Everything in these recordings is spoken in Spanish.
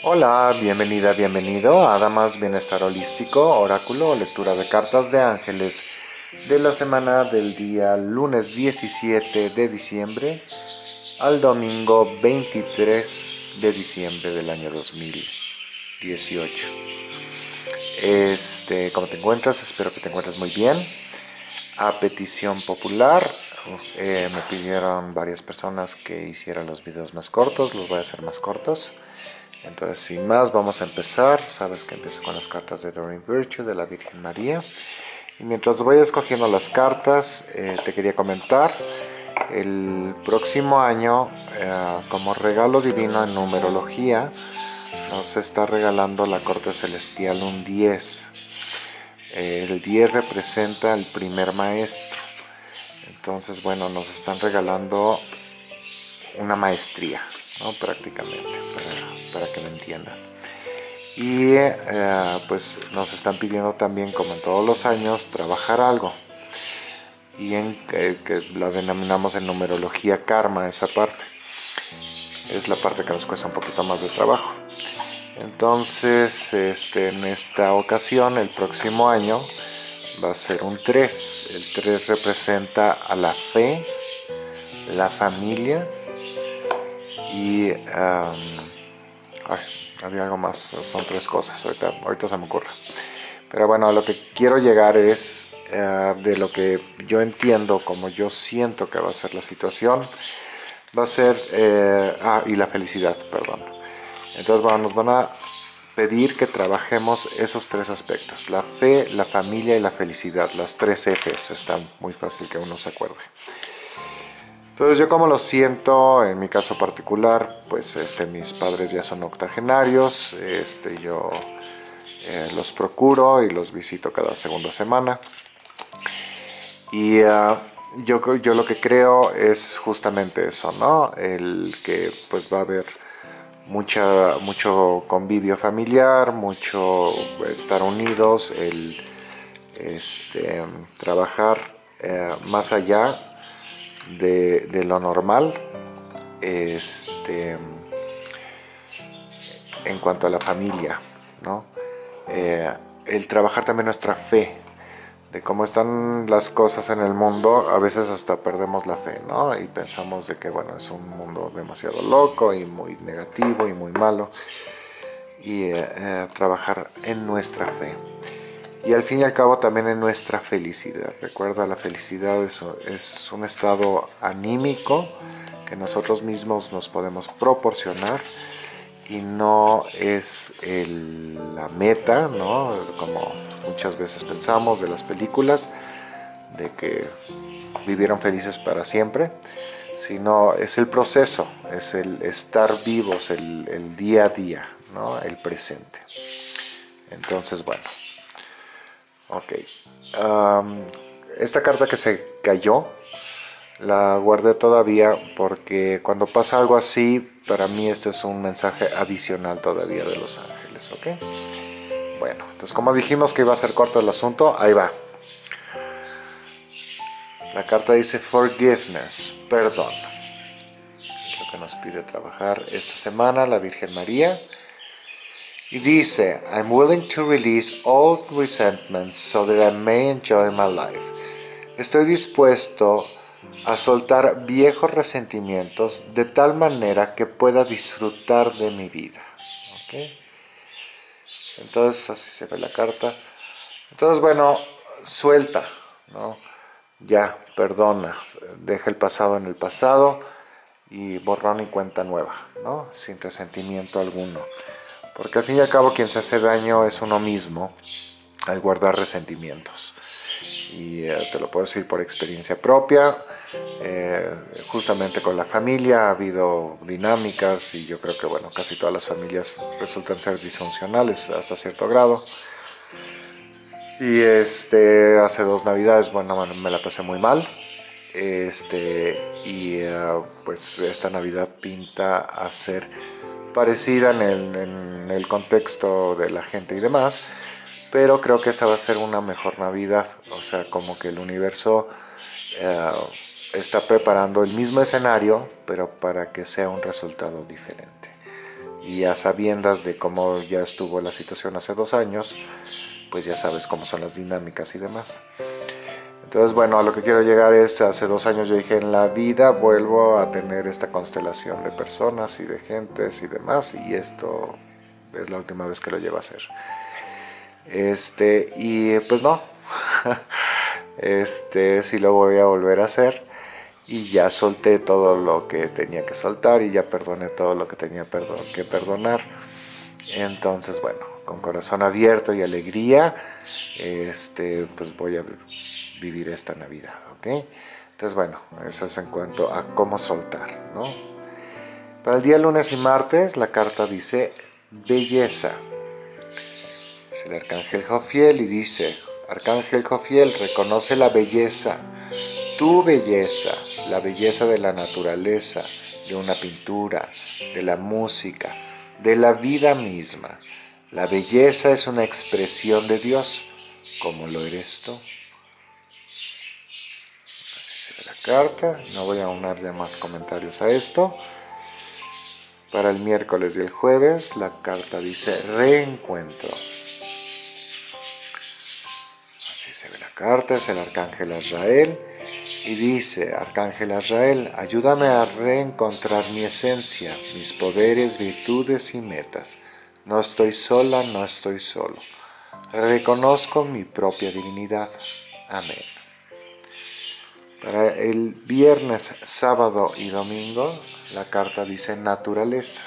Hola, bienvenida, bienvenido a Damas Bienestar Holístico, Oráculo o Lectura de Cartas de Ángeles de la semana del día lunes 17 de diciembre al domingo 23 de diciembre del año 2018. ¿Cómo te encuentras? Espero que te encuentres muy bien. A petición popular, me pidieron varias personas que hiciera los videos más cortos, los voy a hacer más cortos. Entonces, sin más, vamos a empezar. Sabes que empiezo con las cartas de Doreen Virtue de la Virgen María. Y mientras voy escogiendo las cartas, te quería comentar, el próximo año, como regalo divino en numerología, nos está regalando la corte celestial un 10. El 10 representa el primer maestro. Entonces, bueno, nos están regalando una maestría, ¿no? Prácticamente, para que me entiendan. Y pues nos están pidiendo también, como en todos los años, trabajar algo. Y que la denominamos en numerología karma, esa parte. Es la parte que nos cuesta un poquito más de trabajo. Entonces, en esta ocasión, el próximo año, va a ser un 3. El 3 representa a la fe, la familia y... había algo más, son 3 cosas, ahorita se me ocurre. Pero bueno, a lo que quiero llegar es de lo que yo entiendo, como yo siento que va a ser la situación, va a ser, y la felicidad, perdón. Entonces, bueno, nos van a pedir que trabajemos esos 3 aspectos, la fe, la familia y la felicidad, las 3 Fs, está muy fácil que uno se acuerde. Entonces, yo como lo siento, en mi caso particular, pues mis padres ya son octogenarios, yo los procuro y los visito cada segunda semana. Y yo lo que creo es justamente eso, ¿no? El que pues va a haber mucho convivio familiar, mucho estar unidos, el trabajar más allá de lo normal, en cuanto a la familia, ¿no? El trabajar también nuestra fe, de cómo están las cosas en el mundo. A veces hasta perdemos la fe, ¿no? Y pensamos de que, bueno, es un mundo demasiado loco y muy negativo y muy malo. Y trabajar en nuestra fe. Y al fin y al cabo también en nuestra felicidad. Recuerda, la felicidad es un estado anímico que nosotros mismos nos podemos proporcionar y no es la meta, ¿no? Como muchas veces pensamos de las películas, de que vivieron felices para siempre, sino es el proceso, es el estar vivos, el día a día, ¿no? El presente. Entonces, bueno, ok. Esta carta que se cayó la guardé todavía porque cuando pasa algo así, para mí este es un mensaje adicional todavía de los ángeles, ¿ok? Bueno, entonces como dijimos que iba a ser corto el asunto, ahí va. La carta dice forgiveness, perdón. Es lo que nos pide trabajar esta semana la Virgen María. Y dice, I'm willing to release all resentments so that I may enjoy my life. Estoy dispuesto a soltar viejos resentimientos de tal manera que pueda disfrutar de mi vida. ¿Okay? Entonces así se ve la carta. Entonces, bueno, suelta, ¿no? Ya, perdona, deja el pasado en el pasado y borrón y cuenta nueva, ¿no? Sin resentimiento alguno. Porque al fin y al cabo quien se hace daño es uno mismo al guardar resentimientos. Y te lo puedo decir por experiencia propia. Justamente con la familia ha habido dinámicas y yo creo que bueno, casi todas las familias resultan ser disfuncionales hasta cierto grado. Y hace 2 navidades, bueno, me la pasé muy mal. Pues esta Navidad pinta a ser parecida en el contexto de la gente y demás, pero creo que esta va a ser una mejor Navidad. O sea, como que el universo eh, está preparando el mismo escenario, pero para que sea un resultado diferente. Y a sabiendas de cómo ya estuvo la situación hace 2 años, pues ya sabes cómo son las dinámicas y demás. Entonces, bueno, a lo que quiero llegar es, hace 2 años yo dije, en la vida vuelvo a tener esta constelación de personas y de gentes y demás, y esto es la última vez que lo llevo a hacer. Y pues no, sí lo voy a volver a hacer, y ya solté todo lo que tenía que soltar, y ya perdoné todo lo que tenía que perdonar. Entonces, bueno, con corazón abierto y alegría, pues voy a vivir esta Navidad, ¿ok? Entonces, bueno, eso es en cuanto a cómo soltar, ¿no? Para el día lunes y martes, la carta dice belleza. Es el arcángel Jofiel y dice, arcángel Jofiel, reconoce la belleza, tu belleza, la belleza de la naturaleza, de una pintura, de la música, de la vida misma. La belleza es una expresión de Dios, como lo eres tú. Así se ve la carta. No voy a unirle más comentarios a esto. Para el miércoles y el jueves, la carta dice reencuentro. Así se ve la carta, es el arcángel Azrael. Y dice, arcángel Azrael, ayúdame a reencontrar mi esencia, mis poderes, virtudes y metas. No estoy sola, no estoy solo. Reconozco mi propia divinidad. Amén. Para el viernes, sábado y domingo, la carta dice naturaleza.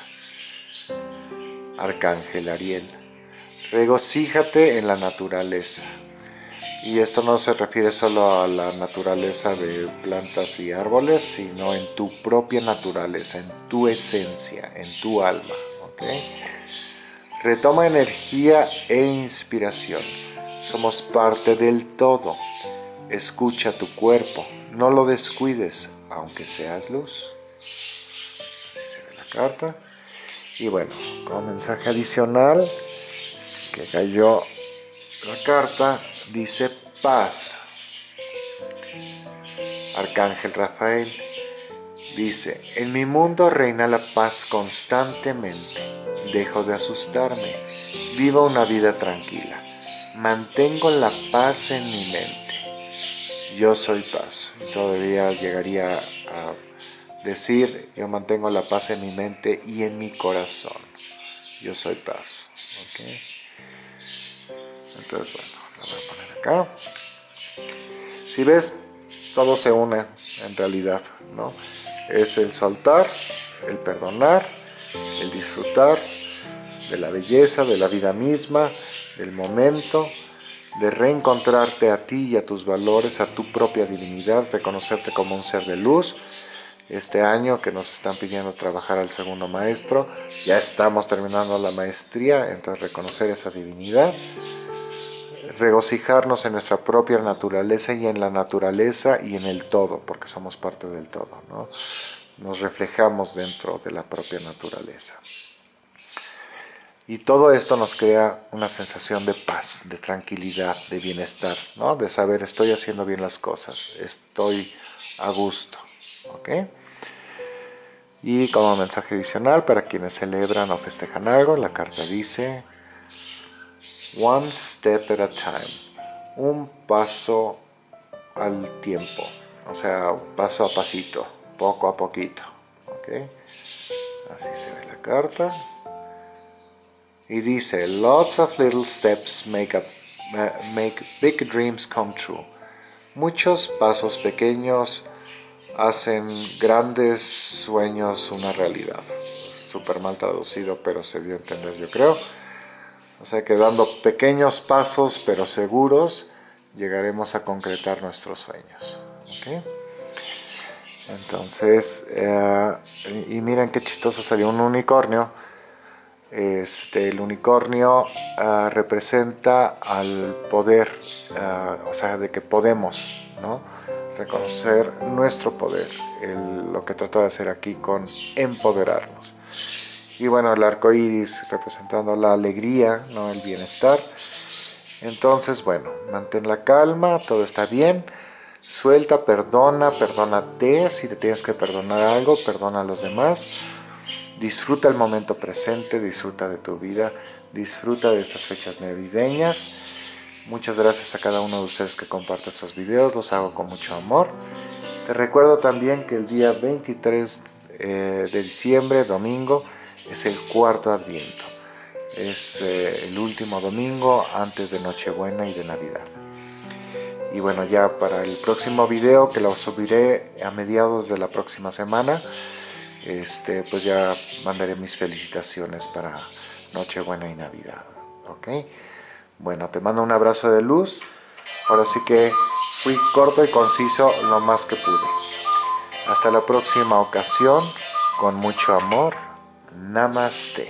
Arcángel Ariel, regocíjate en la naturaleza. Y esto no se refiere solo a la naturaleza de plantas y árboles, sino en tu propia naturaleza, en tu esencia, en tu alma. ¿Okay? Retoma energía e inspiración. Somos parte del todo. Escucha tu cuerpo, no lo descuides, aunque seas luz. Así se ve la carta. Y bueno, como mensaje adicional que cayó la carta, dice paz. Arcángel Rafael dice, en mi mundo reina la paz constantemente. Dejo de asustarme. Vivo una vida tranquila. Mantengo la paz en mi mente. Yo soy paz. Todavía llegaría a decir, yo mantengo la paz en mi mente y en mi corazón. Yo soy paz. ¿Okay? Entonces, bueno, la voy a poner acá. Si ves, todo se une en realidad, ¿no? Es el soltar, el perdonar, el disfrutar de la belleza, de la vida misma, del momento, de reencontrarte a ti y a tus valores, a tu propia divinidad, reconocerte como un ser de luz. Este año que nos están pidiendo trabajar al segundo maestro, ya estamos terminando la maestría, entonces reconocer esa divinidad, regocijarnos en nuestra propia naturaleza y en la naturaleza y en el todo, porque somos parte del todo, ¿no? Nos reflejamos dentro de la propia naturaleza. Y todo esto nos crea una sensación de paz, de tranquilidad, de bienestar, ¿no? De saber, estoy haciendo bien las cosas, estoy a gusto, ¿ok? Y como mensaje adicional, para quienes celebran o festejan algo, la carta dice, one step at a time, un paso al tiempo, o sea, paso a pasito, poco a poquito, ¿ok? Así se ve la carta. Y dice, lots of little steps make big dreams come true. Muchos pasos pequeños hacen grandes sueños una realidad. Súper mal traducido, pero se dio a entender, yo creo. O sea que dando pequeños pasos, pero seguros, llegaremos a concretar nuestros sueños. ¿Okay? Entonces, y miren qué chistoso salió un unicornio. El unicornio representa al poder, o sea, de que podemos, ¿no? Reconocer nuestro poder, lo que trata de hacer aquí con empoderarnos. Y bueno, el arco iris representando la alegría, ¿no? El bienestar. Entonces, bueno, mantén la calma, todo está bien. Suelta, perdónate, si te tienes que perdonar algo, perdona a los demás. Disfruta el momento presente, disfruta de tu vida, disfruta de estas fechas navideñas. Muchas gracias a cada uno de ustedes que comparte estos videos, los hago con mucho amor. Te recuerdo también que el día 23 de diciembre, domingo, es el cuarto Adviento. Es el último domingo antes de Nochebuena y de Navidad. Y bueno, ya para el próximo video, que lo subiré a mediados de la próxima semana, pues ya mandaré mis felicitaciones para Nochebuena y Navidad. ¿Ok? Bueno, te mando un abrazo de luz. Ahora sí que fui corto y conciso lo más que pude. Hasta la próxima ocasión, con mucho amor. Namaste.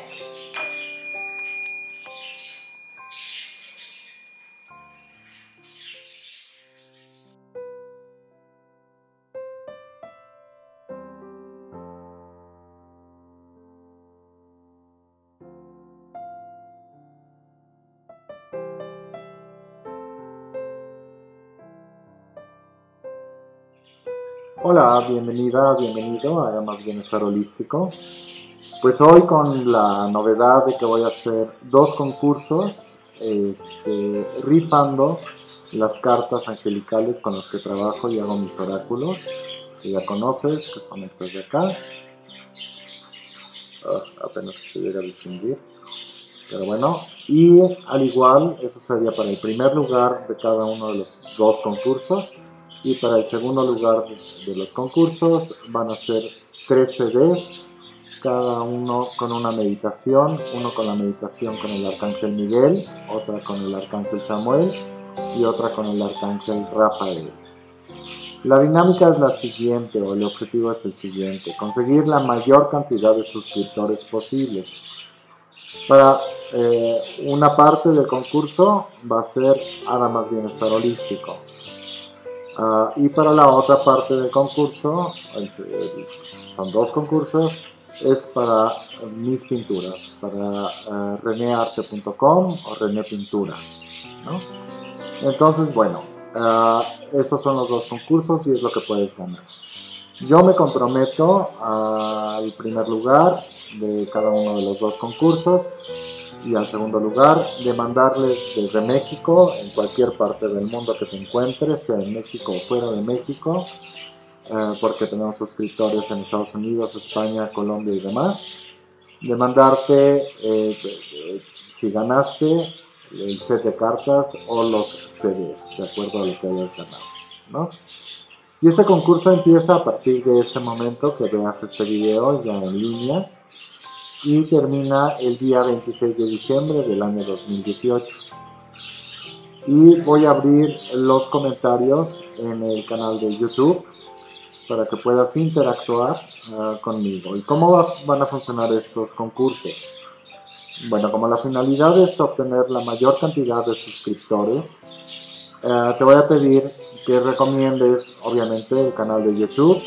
Hola, bienvenida, bienvenido a Más Bienestar Holístico. Pues hoy con la novedad de que voy a hacer 2 concursos, rifando las cartas angelicales con las que trabajo y hago mis oráculos, que ya conoces, que son estas de acá. Apenas se llega a distinguir. Pero bueno, y al igual, eso sería para el primer lugar de cada uno de los 2 concursos. Y para el segundo lugar de los concursos van a ser 3 CDs, cada uno con una meditación, uno con la meditación con el Arcángel Miguel, otra con el Arcángel Chamuel y otra con el Arcángel Rafael. La dinámica es la siguiente, o el objetivo es el siguiente: conseguir la mayor cantidad de suscriptores posibles. Para una parte del concurso va a ser Hada Más Bienestar Holístico. Y para la otra parte del concurso, son 2 concursos, es para mis pinturas, para renearte.com o René Pintura, ¿no? Entonces, bueno, estos son los 2 concursos y es lo que puedes ganar. Yo me comprometo al primer lugar de cada uno de los 2 concursos y al segundo lugar de mandarles desde México, en cualquier parte del mundo que te encuentres, sea en México o fuera de México, porque tenemos suscriptores en Estados Unidos, España, Colombia y demás, de mandarte, si ganaste, el set de cartas o los CDs, de acuerdo a lo que hayas ganado, ¿no? Y este concurso empieza a partir de este momento que veas este video ya en línea, y termina el día 26 de diciembre del año 2018. Y voy a abrir los comentarios en el canal de YouTube para que puedas interactuar conmigo. ¿Y cómo van a funcionar estos concursos? Bueno, como la finalidad es obtener la mayor cantidad de suscriptores, te voy a pedir que recomiendes obviamente el canal de YouTube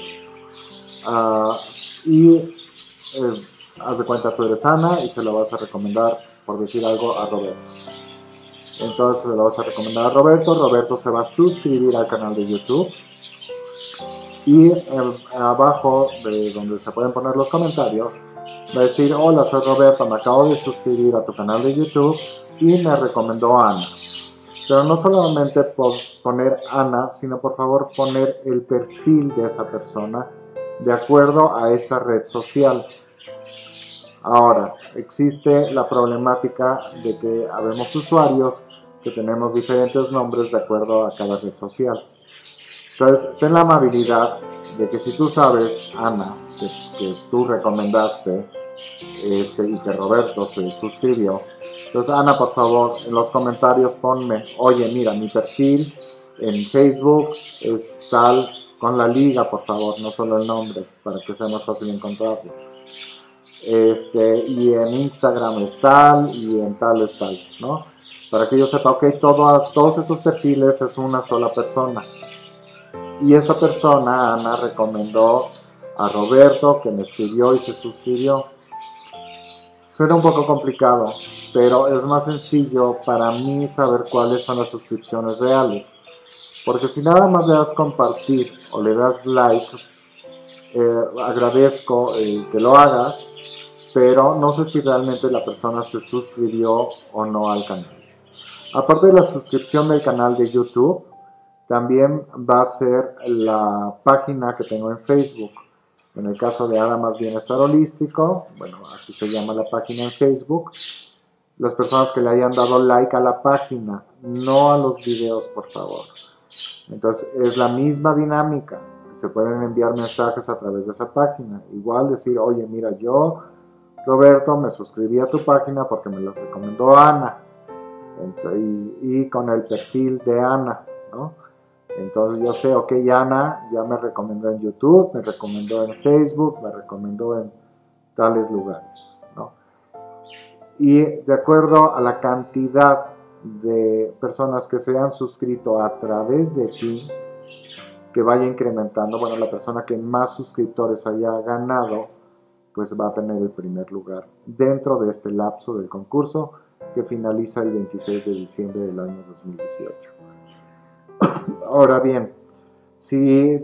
y haz de cuenta, tú eres Ana y se lo vas a recomendar, por decir algo, a Roberto. Entonces se lo vas a recomendar a Roberto. Roberto se va a suscribir al canal de YouTube. Y abajo de donde se pueden poner los comentarios, va a decir: hola, soy Roberto, me acabo de suscribir a tu canal de YouTube y me recomendó a Ana. Pero no solamente por poner Ana, sino por favor poner el perfil de esa persona de acuerdo a esa red social. Ahora, existe la problemática de que habemos usuarios que tenemos diferentes nombres de acuerdo a cada red social. Entonces, ten la amabilidad de que si tú sabes, Ana, que tú recomendaste y que Roberto se suscribió, entonces Ana, por favor, en los comentarios ponme: oye, mira, mi perfil en Facebook es tal, con la liga, por favor, no solo el nombre, para que sea más fácil encontrarlo. Y en Instagram es tal, y en tal es tal, ¿no? Para que yo sepa, ok, todos estos perfiles es una sola persona. Y esa persona, Ana, recomendó a Roberto, que me escribió y se suscribió. Suena un poco complicado, pero es más sencillo para mí saber cuáles son las suscripciones reales. Porque si nada más le das compartir o le das like, agradezco que lo hagas, pero no sé si realmente la persona se suscribió o no al canal. Aparte de la suscripción del canal de YouTube, también va a ser la página que tengo en Facebook. En el caso de Ada Más Bienestar Holístico, bueno, así se llama la página en Facebook, las personas que le hayan dado like a la página, no a los videos, por favor. Entonces, es la misma dinámica. Se pueden enviar mensajes a través de esa página. Igual decir, oye, mira, yo, Roberto, me suscribí a tu página porque me lo recomendó Ana. Y con el perfil de Ana, ¿no? Entonces yo sé, ok, Ana ya me recomendó en YouTube, me recomendó en Facebook, me recomendó en tales lugares, ¿no? Y de acuerdo a la cantidad de personas que se han suscrito a través de ti, que vaya incrementando, bueno, la persona que más suscriptores haya ganado, pues va a tener el primer lugar dentro de este lapso del concurso que finaliza el 26 de diciembre del año 2018. Ahora bien, si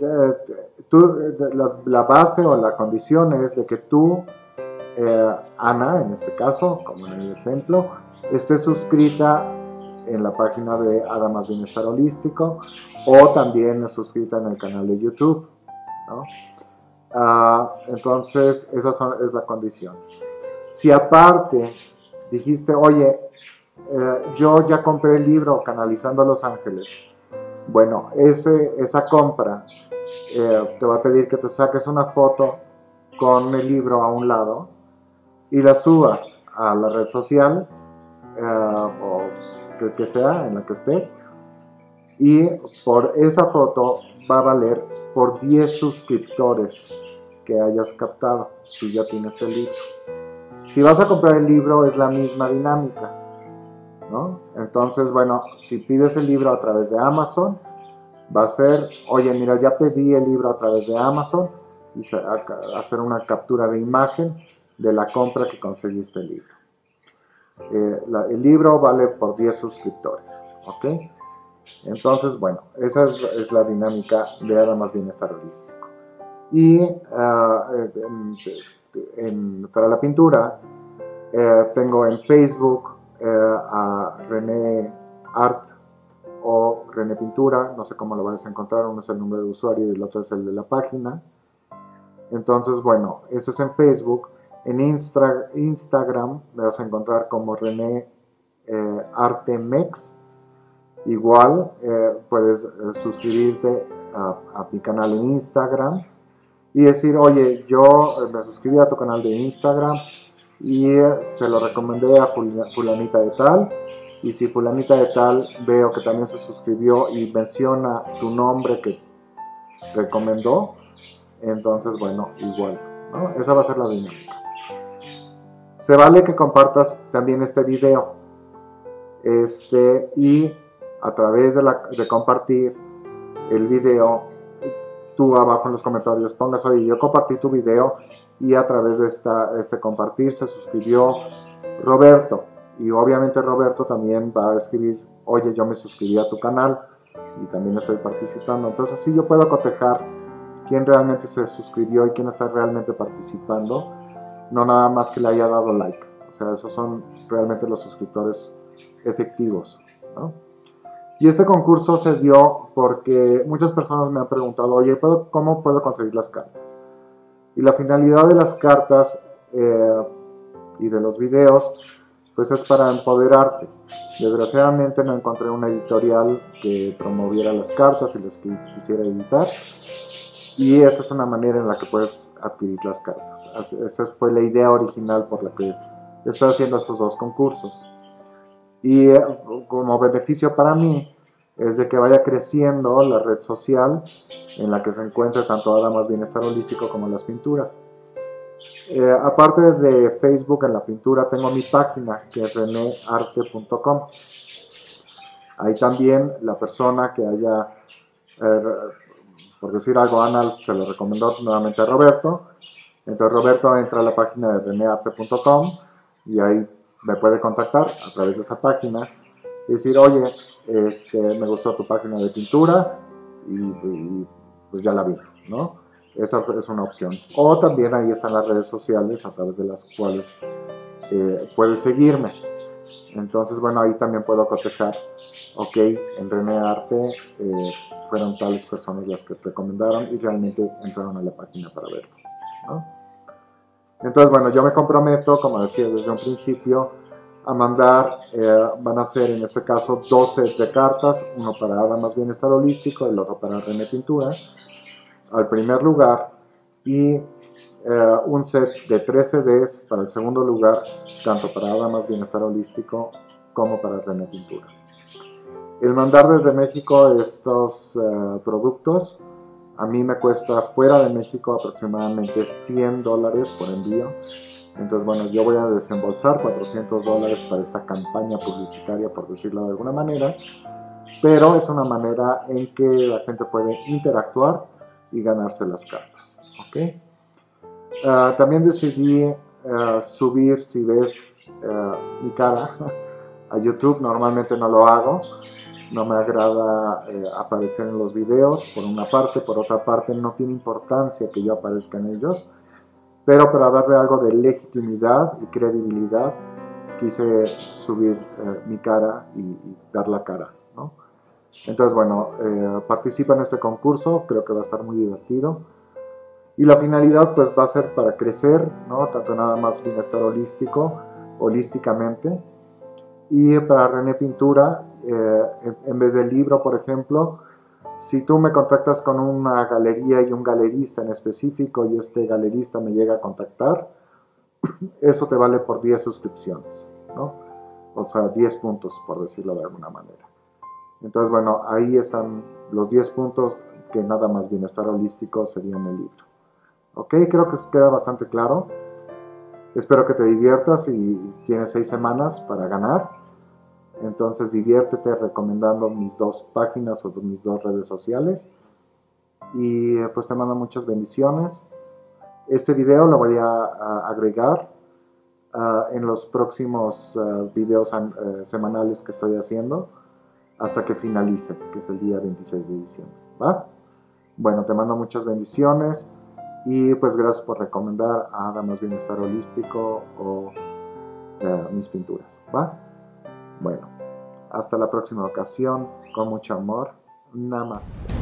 la base o la condición es de que tú, Ana, en este caso, como en el ejemplo, estés suscrita en la página de Ada Más Bienestar Holístico o también suscrita en el canal de YouTube, ¿no? Entonces, esa es la condición. Si aparte dijiste, oye, yo ya compré el libro Canalizando a los Ángeles, bueno, esa compra te va a pedir que te saques una foto con el libro a un lado y la subas a la red social o que sea en la que estés, y por esa foto va a valer por 10 suscriptores que hayas captado si ya tienes el libro. Si vas a comprar el libro es la misma dinámica, ¿no? Entonces, bueno, si pides el libro a través de Amazon, va a ser, oye, mira, ya pedí el libro a través de Amazon, y hacer una captura de imagen de la compra que conseguiste el libro. El libro vale por 10 suscriptores, ¿ok? Entonces, bueno, esa es la dinámica de Ada Más Bienestar Holístico. Y para la pintura, tengo en Facebook a René Art o René Pintura, no sé cómo lo vas a encontrar, uno es el nombre de usuario y el otro es el de la página. Entonces, bueno, eso es en Facebook. En Instagram me vas a encontrar como René Artemex. Igual puedes suscribirte a mi canal en Instagram y decir, oye, yo me suscribí a tu canal de Instagram y se lo recomendé a fulanita de tal, y si fulanita de tal veo que también se suscribió y menciona tu nombre que recomendó, entonces, bueno, igual, ¿no? Esa va a ser la dinámica. Se vale que compartas también este video y a través de compartir el video, tú abajo en los comentarios pongas, oye, yo compartí tu video y a través de este compartir se suscribió Roberto, y obviamente Roberto también va a escribir, oye, yo me suscribí a tu canal y también estoy participando. Entonces sí, yo puedo cotejar quién realmente se suscribió y quién está realmente participando, no nada más que le haya dado like. O sea, esos son realmente los suscriptores efectivos, ¿no? Y este concurso se dio porque muchas personas me han preguntado, oye, ¿cómo puedo conseguir las cartas? Y la finalidad de las cartas y de los videos, pues es para empoderarte. Desgraciadamente no encontré una editorial que promoviera las cartas y las quisiera editar. Y esa es una manera en la que puedes adquirir las cartas. Esa fue la idea original por la que estoy haciendo estos dos concursos. Y como beneficio para mí es de que vaya creciendo la red social en la que se encuentra tanto Ada Más Bienestar Holístico como las pinturas. Aparte de Facebook en la pintura, tengo mi página que es renearte.com. Ahí también la persona que haya, por decir algo, Ana se lo recomendó nuevamente a Roberto. Entonces Roberto entra a la página de renearte.com y ahí me puede contactar a través de esa página y decir, oye, me gustó tu página de pintura y pues ya la vi, ¿no? Esa es una opción. O también ahí están las redes sociales a través de las cuales puedes seguirme. Entonces, bueno, ahí también puedo cotejar, ok, en René Arte fueron tales personas las que te recomendaron y realmente entraron a la página para verlo, ¿no? Entonces, bueno, yo me comprometo, como decía desde un principio, a mandar, van a ser en este caso 2 sets de cartas, uno para Damas Bienestar Holístico, el otro para René Pintura, al primer lugar, y un set de 3 CDs para el segundo lugar, tanto para Damas Bienestar Holístico como para René Pintura. El mandar desde México estos productos a mí me cuesta fuera de México aproximadamente $100 por envío. Entonces, bueno, yo voy a desembolsar $400 para esta campaña publicitaria, por decirlo de alguna manera, pero es una manera en que la gente puede interactuar y ganarse las cartas, ¿ok? También decidí subir, si ves mi cara, a YouTube. Normalmente no lo hago, no me agrada aparecer en los videos, por una parte. Por otra parte, no tiene importancia que yo aparezca en ellos, pero para darle algo de legitimidad y credibilidad quise subir mi cara y dar la cara, ¿no? Entonces, bueno, participa en este concurso, creo que va a estar muy divertido. Y la finalidad pues va a ser para crecer, ¿no? Tanto nada más bienestar holísticamente. Y para René Pintura, en vez del libro, por ejemplo, si tú me contactas con una galería y un galerista en específico y este galerista me llega a contactar, eso te vale por 10 suscripciones, ¿no? O sea, 10 puntos, por decirlo de alguna manera. Entonces, bueno, ahí están los 10 puntos que nada más bienestar holístico sería en el libro. Ok, creo que queda bastante claro. Espero que te diviertas y tienes 6 semanas para ganar. Entonces diviértete recomendando mis 2 páginas o mis 2 redes sociales. Y pues te mando muchas bendiciones. Este video lo voy a agregar en los próximos videos semanales que estoy haciendo hasta que finalice, que es el día 26 de diciembre. ¿Va? Bueno, te mando muchas bendiciones. Y pues gracias por recomendar a Damas Bienestar Holístico o mis pinturas, ¿va? Bueno, hasta la próxima ocasión, con mucho amor. Namaste.